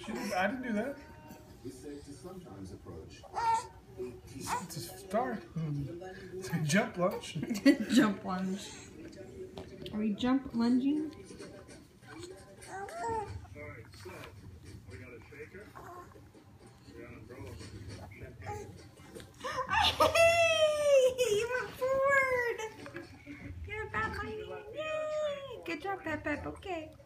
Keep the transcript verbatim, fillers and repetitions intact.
She didn't, I didn't do that. It's safe to sometimes approach. It's a start. It's a jump lunge. Jump lunge. Are we jump lunging? Hey! You went forward! You're about my Yay! Good job, Pep Pep. Okay.